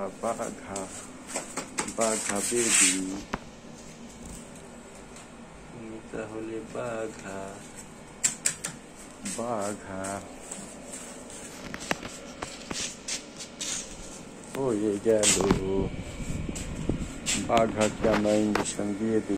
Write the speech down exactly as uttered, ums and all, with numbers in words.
বাঘা বাঘা baby, তুমি তাহলে বাঘা বাঘা হয়ে গেল। বাঘাকে আমরা ইঞ্জেকশন দিয়ে দিই।